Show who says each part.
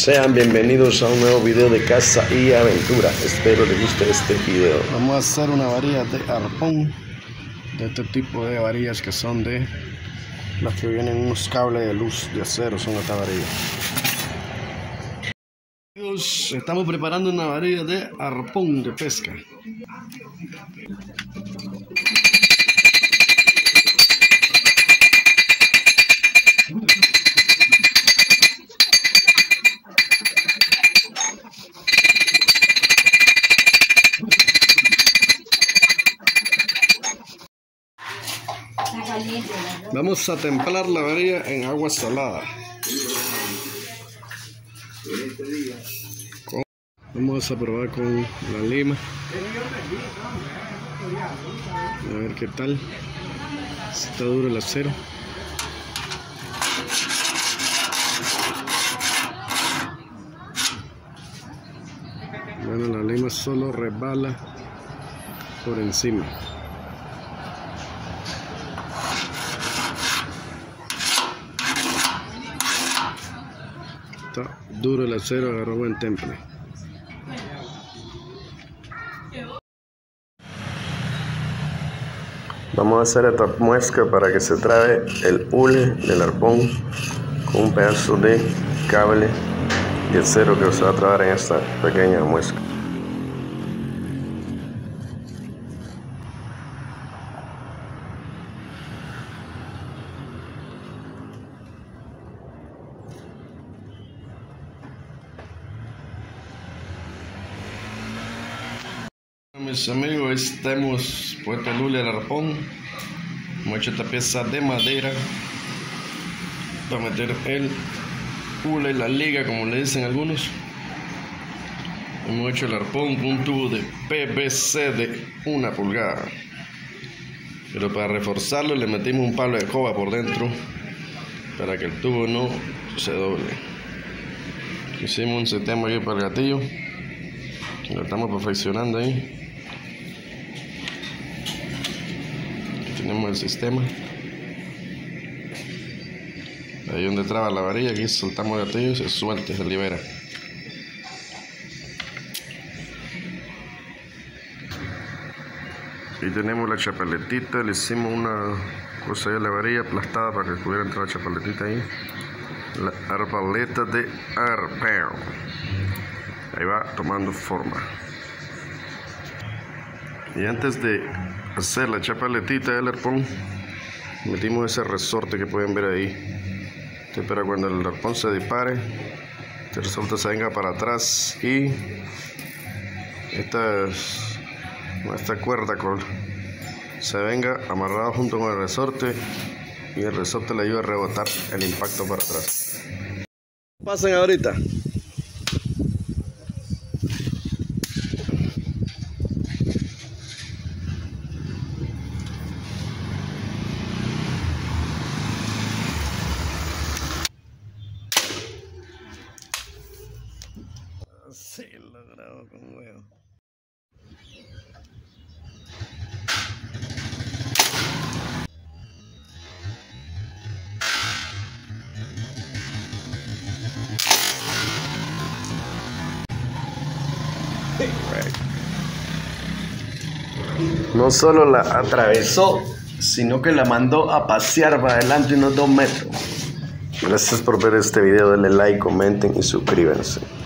Speaker 1: Sean bienvenidos a un nuevo video de caza y aventura. Espero les guste este video.
Speaker 2: Vamos a hacer una varilla de arpón, de este tipo de varillas que son de las que vienen unos cables de luz de acero, son esta varilla. Amigos, estamos preparando una varilla de arpón de pesca. Vamos a templar la varilla en agua salada. Vamos a probar con la lima. A ver qué tal. Si está duro el acero. Bueno, la lima solo resbala por encima. Está duro el acero, agarró buen temple.
Speaker 1: Vamos a hacer esta muesca para que se trabe el hule del arpón con un pedazo de cable de acero que se va a trabar en esta pequeña muesca.
Speaker 2: Mis amigos, hemos puesto el hule al arpón. Hemos hecho esta pieza de madera para meter el hule, la liga como le dicen algunos. Hemos hecho el arpón con un tubo de PVC de 1 pulgada, pero para reforzarlo le metimos un palo de coba por dentro para que el tubo no se doble. Hicimos un sistema aquí para el gatillo, lo estamos perfeccionando ahí. Tenemos el sistema ahí donde traba la varilla. Aquí soltamos el gatillo y se suelta, se libera. Y tenemos la chapaletita. Le hicimos una cosa de la varilla aplastada para que pudiera entrar la chapaletita ahí. La arbaleta de arpón ahí va tomando forma. Y antes de hacer la chapaletita del arpón, metimos ese resorte que pueden ver ahí. Para cuando el arpón se dispare, el resorte se venga para atrás y esta cuerda se venga amarrada junto con el resorte, y el resorte le ayuda a rebotar el impacto para atrás. Pasen ahorita. Sí, lo grabo con huevo.
Speaker 1: No solo la atravesó, sino que la mandó a pasear para adelante unos 2 metros. Gracias por ver este video, denle like, comenten y suscríbanse.